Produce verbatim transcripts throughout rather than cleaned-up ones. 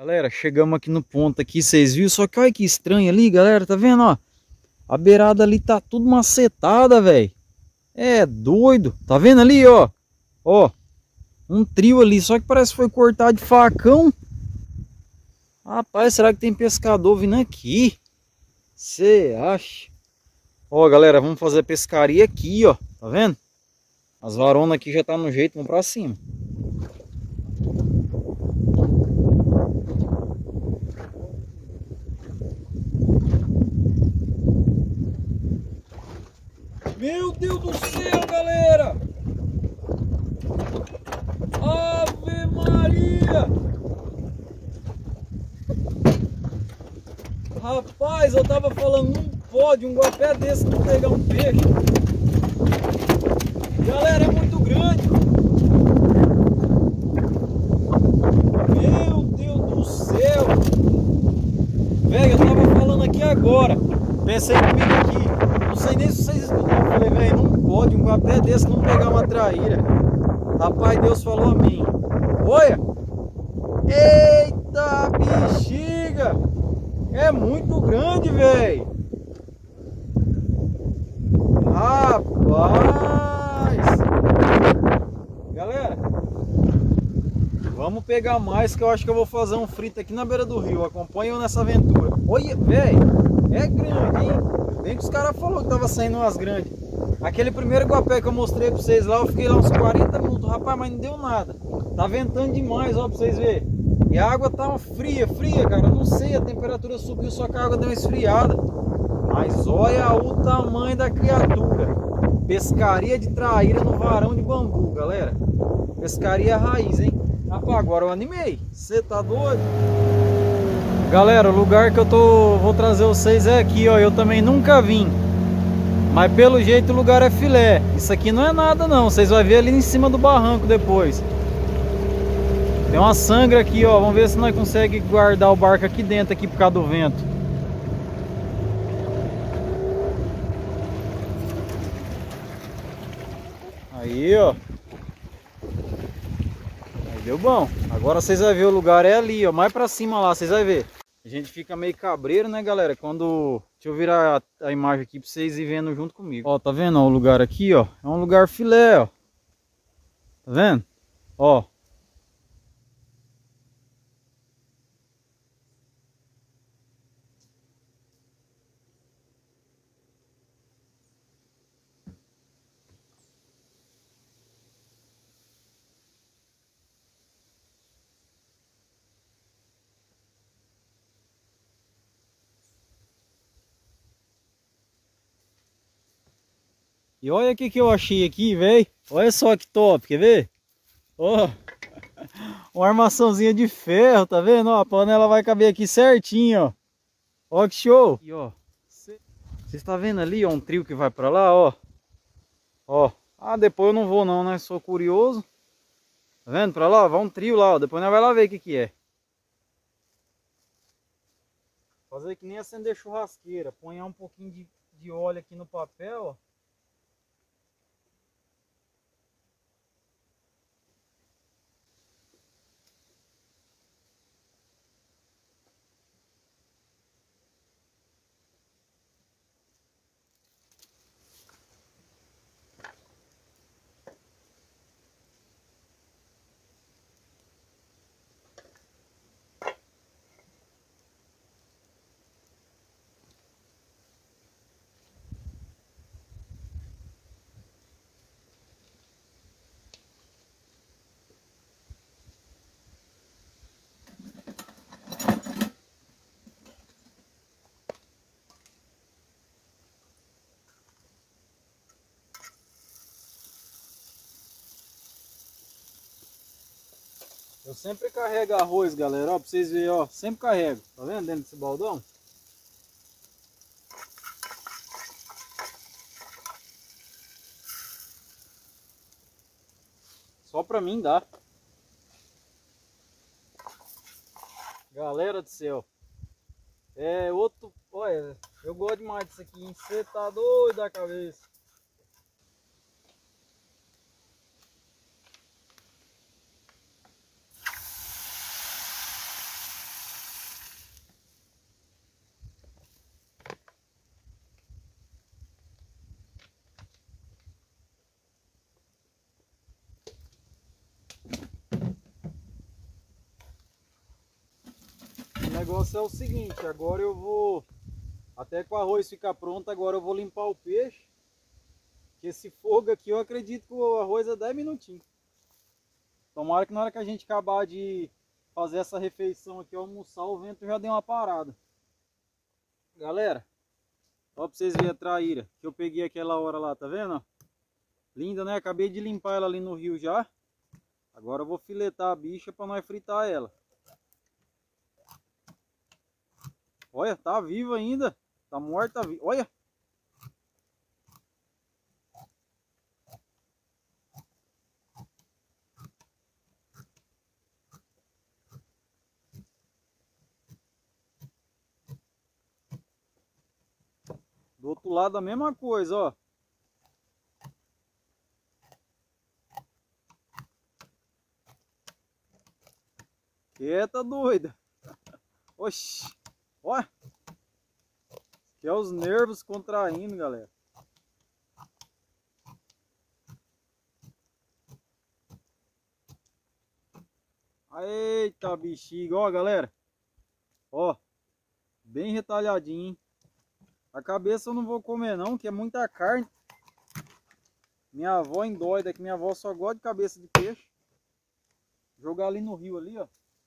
Galera, chegamos aqui no ponto aqui, vocês viram? Só que olha que estranho ali, galera, tá vendo, ó? A beirada ali tá tudo macetada, velho. É doido. Tá vendo ali, ó? Ó, um trio ali, só que parece que foi cortado de facão. Rapaz, será que tem pescador vindo aqui? Cê acha? Ó, galera, vamos fazer a pescaria aqui, ó. Tá vendo? As varonas aqui já tá no jeito, vamos pra cima. Meu Deus do céu, galera! Ave Maria! Rapaz, eu tava falando, não pode um guapé desse não pegar um peixe. Galera, é muito grande. Meu Deus do céu! Velho, eu tava falando aqui agora. Pensei comigo aqui. Não sei nem se vocês escutaram. Falei, velho, não pode um guapé desse não pegar uma traíra. Rapaz, Deus falou a mim. Olha! Eita bexiga! É muito grande, velho! Rapaz! Galera, vamos pegar mais que eu acho que eu vou fazer um frito aqui na beira do rio. Acompanha eu nessa aventura. Olha, velho! É grande, hein? Bem que os caras falaram que tava saindo umas grandes. Aquele primeiro guapé que eu mostrei pra vocês lá, eu fiquei lá uns quarenta minutos, rapaz, mas não deu nada. Tá ventando demais, ó, pra vocês verem. E a água tá fria, fria, cara. Eu não sei, a temperatura subiu, só que a água deu uma esfriada. Mas olha o tamanho da criatura. Pescaria de traíra no varão de bambu, galera. Pescaria raiz, hein? Rapaz, agora eu animei. Você tá doido? Galera, o lugar que eu tô, vou trazer vocês é aqui, ó. Eu também nunca vim. Mas pelo jeito o lugar é filé. Isso aqui não é nada não. Vocês vão ver ali em cima do barranco depois. Tem uma sangra aqui, ó. Vamos ver se nós conseguimos guardar o barco aqui dentro aqui por causa do vento. Aí, ó. Aí deu bom. Agora vocês vão ver o lugar é ali, ó. Mais pra cima lá, vocês vão ver. A gente fica meio cabreiro, né, galera? Quando... Deixa eu virar a, a imagem aqui pra vocês ir vendo junto comigo. Ó, tá vendo ó, o lugar aqui, ó? É um lugar filé, ó. Tá vendo? Ó. E olha o que que eu achei aqui, velho. Olha só que top, quer ver? Ó. Uma armaçãozinha de ferro, tá vendo? Ó, a panela vai caber aqui certinho, ó. Ó que show! E ó, vocês estão vendo ali, ó, um trio que vai pra lá, ó. Ó. Ah, depois eu não vou não, né? Sou curioso. Tá vendo? Pra lá, vai um trio lá, ó. Depois nós vai lá ver o que que é. Fazer que nem acender churrasqueira. Põe um pouquinho de, de óleo aqui no papel, ó. Eu sempre carrego arroz, galera, ó, pra vocês verem, ó, sempre carrego, tá vendo dentro desse baldão? Só pra mim dá. Galera do céu, é outro, olha, eu gosto demais disso aqui, hein? Você tá doido da cabeça. negócio é o seguinte, agora eu vou, até que o arroz ficar pronto, agora eu vou limpar o peixe. Que esse fogo aqui, eu acredito que o arroz é dez minutinhos. Tomara que na hora que a gente acabar de fazer essa refeição aqui, almoçar, o vento já deu uma parada. Galera, ó pra vocês verem a traíra que eu peguei aquela hora lá, tá vendo? Linda, né? Acabei de limpar ela ali no rio já. Agora eu vou filetar a bicha pra nós fritar ela. Olha, tá viva ainda. Tá morta, viva. Olha. Do outro lado a mesma coisa, ó. Quieta doida. Oxi. Olha. Que é os nervos contraindo, galera. Eita bexiga, ó galera. Ó. Bem retalhadinho, hein? A cabeça eu não vou comer não, que é muita carne. Minha avó endoida, que minha avó só gosta de cabeça de peixe. Jogar ali no rio ali, ó.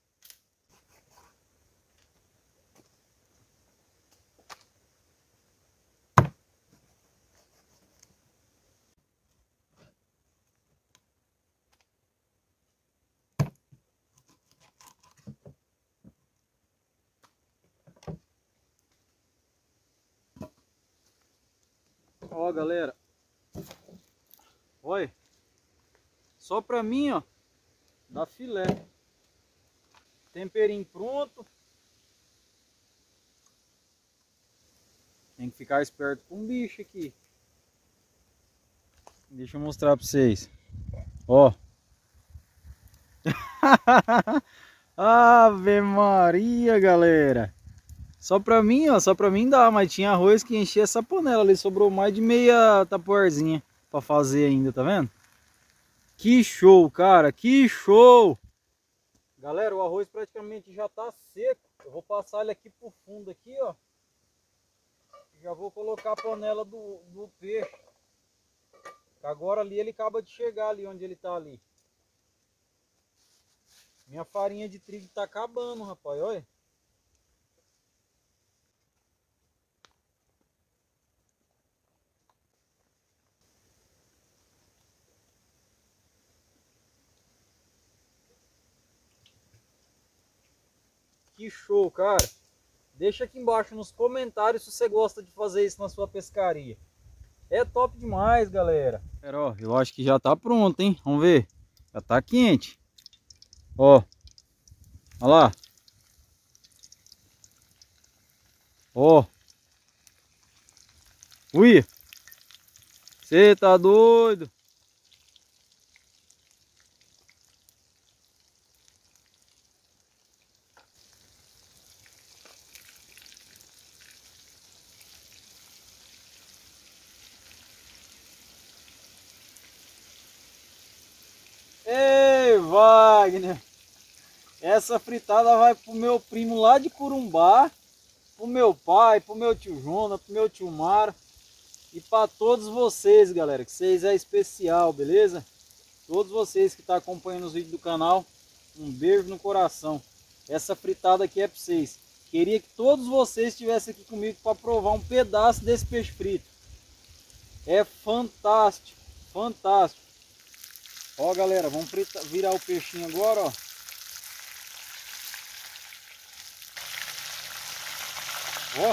Ó galera. Olha. Só pra mim, ó. Dá filé. Temperinho pronto. Tem que ficar esperto com o bicho aqui. Deixa eu mostrar pra vocês. Ó. Ave Maria, galera. Só pra mim, ó. Só pra mim dá. Mas tinha arroz que enchia essa panela ali. Sobrou mais de meia tapuarzinha pra fazer ainda, tá vendo? Que show, cara. Que show. Galera, o arroz praticamente já tá seco. Eu vou passar ele aqui pro fundo aqui, ó. Já vou colocar a panela do, do peixe. Agora ali ele acaba de chegar ali onde ele tá ali. Minha farinha de trigo tá acabando, rapaz, olha. Que show, cara. Deixa aqui embaixo nos comentários se você gosta de fazer isso na sua pescaria. É top demais, galera. Pera, ó, eu acho que já tá pronto, hein? Vamos ver. Já tá quente. Ó. Olha lá. Ó. Ui. Você tá doido? Ei, Wagner. Essa fritada vai pro meu primo lá de Corumbá, pro meu pai, pro meu tio Jonas, pro meu tio Maro e para todos vocês, galera, que vocês é especial, beleza? Todos vocês que estão acompanhando os vídeos do canal, um beijo no coração. Essa fritada aqui é para vocês. Queria que todos vocês estivessem aqui comigo para provar um pedaço desse peixe frito. É fantástico, fantástico. Ó, galera, vamos fritar, virar o peixinho agora, ó. Ó.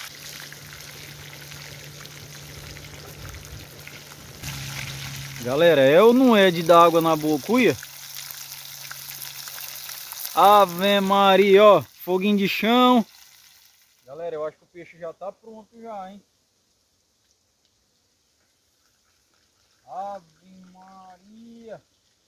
Galera, é ou não é de dar água na boca, uia? Ave Maria, ó. Foguinho de chão. Galera, eu acho que o peixe já tá pronto já, hein? Ave Maria.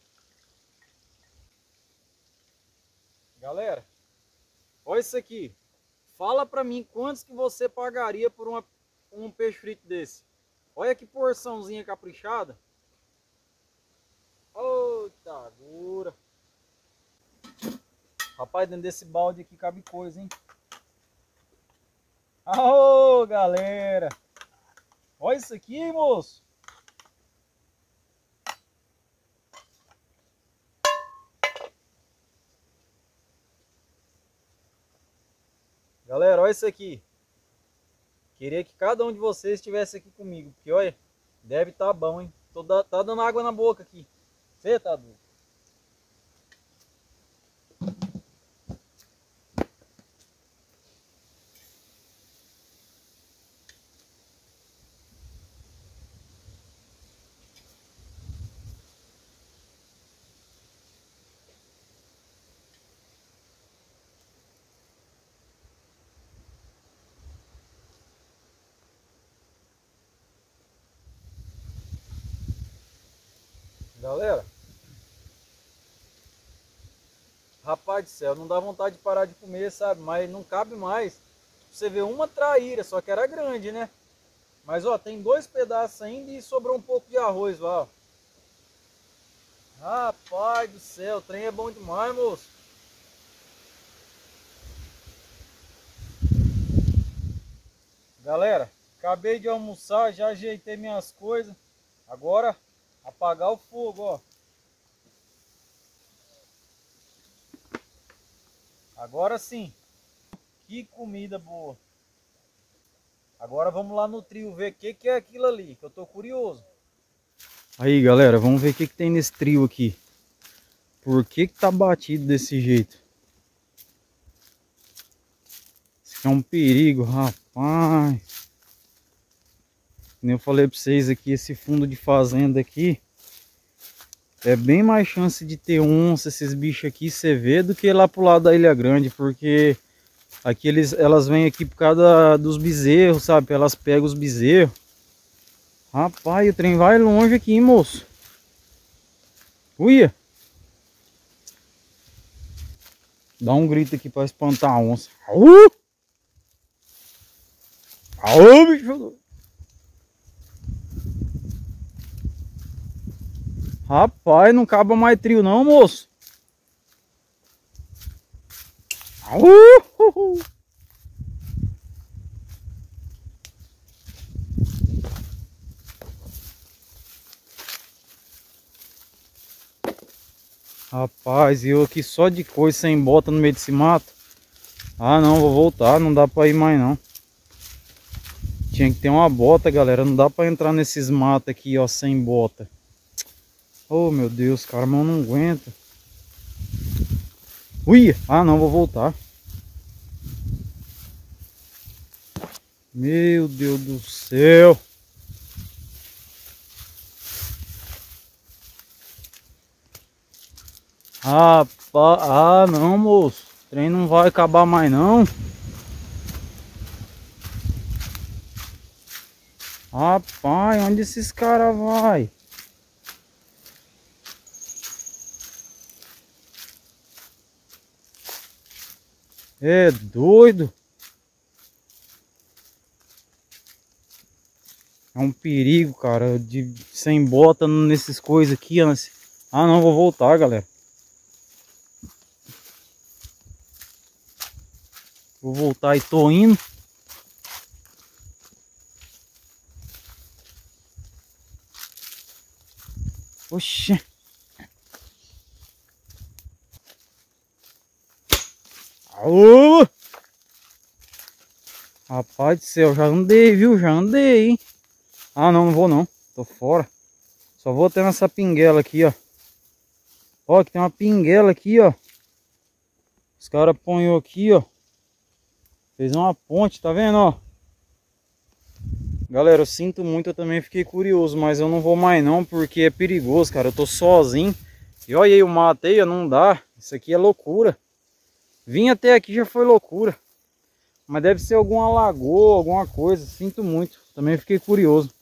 Galera, olha isso aqui. Fala pra mim quantos que você pagaria por uma, um peixe frito desse. Olha que porçãozinha caprichada. Ô, tá dura. Rapaz, dentro desse balde aqui cabe coisa, hein? Aô, galera! Olha isso aqui, hein, moço! Galera, olha isso aqui. Queria que cada um de vocês estivesse aqui comigo, porque olha, deve estar bom, hein? Tô da, tá dando água na boca aqui. Você tá doido? Galera, rapaz do céu, não dá vontade de parar de comer, sabe? Mas não cabe mais. Você vê uma traíra, só que era grande, né? Mas ó, tem dois pedaços ainda e sobrou um pouco de arroz lá, ó. Rapaz do céu, o trem é bom demais, moço. Galera, acabei de almoçar, já ajeitei minhas coisas. Agora, apagar o fogo, ó. Agora sim. Que comida boa. Agora vamos lá no trio ver o que, que é aquilo ali, que eu tô curioso. Aí, galera, vamos ver o que, que tem nesse trio aqui. Por que que tá batido desse jeito? Isso aqui é um perigo, rapaz. Como eu falei pra vocês aqui, esse fundo de fazenda aqui é bem mais chance de ter onça, esses bichos aqui, você vê, do que lá pro lado da Ilha Grande, porque aqui eles, elas vêm aqui por causa dos bezerros, sabe? Elas pegam os bezerros. Rapaz, o trem vai longe aqui, hein, moço? Uia! Dá um grito aqui pra espantar a onça. Aú! Aú, bicho! Rapaz, não acaba mais trio não, moço. Aú! Rapaz, eu aqui só de coisa sem bota no meio desse mato. Ah não, vou voltar, não dá pra ir mais não. Tinha que ter uma bota, galera, não dá pra entrar nesses matos aqui, ó, sem bota. Oh meu Deus, cara, a mão não aguenta. Ui, ah não, vou voltar. Meu Deus do céu. Rapaz, ah não, moço, o trem não vai acabar mais não. Rapaz, onde esses caras vai? É doido. É um perigo, cara, de sem bota nesses coisas aqui, ó. Ah não, vou voltar, galera. Vou voltar e tô indo. Oxê. Aô! Rapaz do céu, já andei, viu? Já andei, hein? Ah não, não vou não. Tô fora. Só vou ter nessa pinguela aqui, ó. Ó, que tem uma pinguela aqui, ó. Os caras põem aqui, ó. Fez uma ponte, tá vendo, ó? Galera, eu sinto muito, eu também fiquei curioso, mas eu não vou mais não, porque é perigoso, cara. Eu tô sozinho. E olha aí o mato aí, ó, não dá. Isso aqui é loucura. Vim até aqui já foi loucura. Mas deve ser alguma lagoa, alguma coisa. Sinto muito, também fiquei curioso.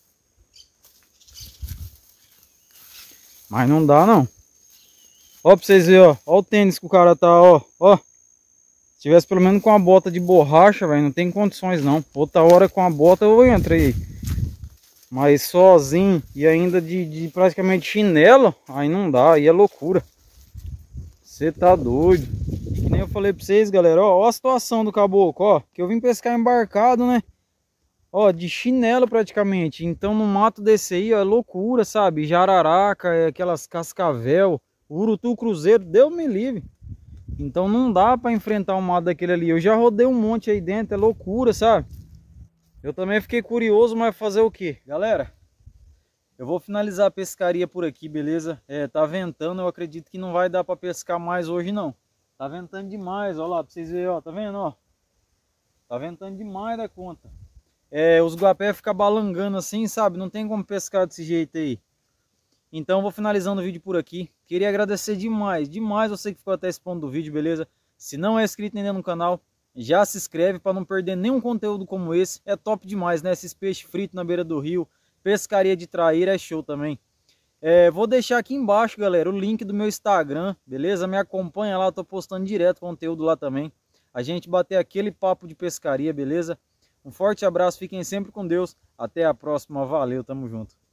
Mas não dá não. Ó, pra vocês verem, ó. Ó o tênis que o cara tá, ó. Ó. Se tivesse pelo menos com a bota de borracha, velho, não tem condições não. Outra hora com a bota eu entrei. Mas sozinho e ainda de, de praticamente chinelo, aí não dá, aí é loucura. Você tá doido. nem eu falei pra vocês, galera, ó, ó a situação do caboclo, ó, que eu vim pescar embarcado, né? Ó, de chinelo praticamente. Então no mato desse aí, ó, é loucura, sabe? Jararaca, é aquelas cascavel, urutu cruzeiro, Deus me livre. Então não dá pra enfrentar um mato daquele ali. Eu já rodei um monte aí dentro, é loucura, sabe? Eu também fiquei curioso, mas fazer o quê? Galera, eu vou finalizar a pescaria por aqui, beleza? É, tá ventando, eu acredito que não vai dar pra pescar mais hoje não. Tá ventando demais, ó lá, pra vocês verem, ó, tá vendo, ó? Tá ventando demais da conta. É, os guapé ficam balangando assim, sabe? Não tem como pescar desse jeito aí. Então eu vou finalizando o vídeo por aqui. Queria agradecer demais, demais você que ficou até esse ponto do vídeo, beleza? Se não é inscrito ainda no canal, já se inscreve para não perder nenhum conteúdo como esse. É top demais, né? Esses peixes fritos na beira do rio, pescaria de traíra é show também. É, vou deixar aqui embaixo, galera, o link do meu Instagram, beleza? Me acompanha lá, eu tô postando direto conteúdo lá também. A gente bater aquele papo de pescaria, beleza? Um forte abraço, fiquem sempre com Deus. Até a próxima, valeu, tamo junto.